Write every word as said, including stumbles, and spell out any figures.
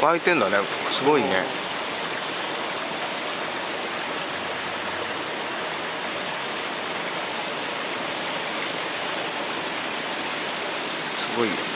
湧いてんだね。すごいね。すごいよ。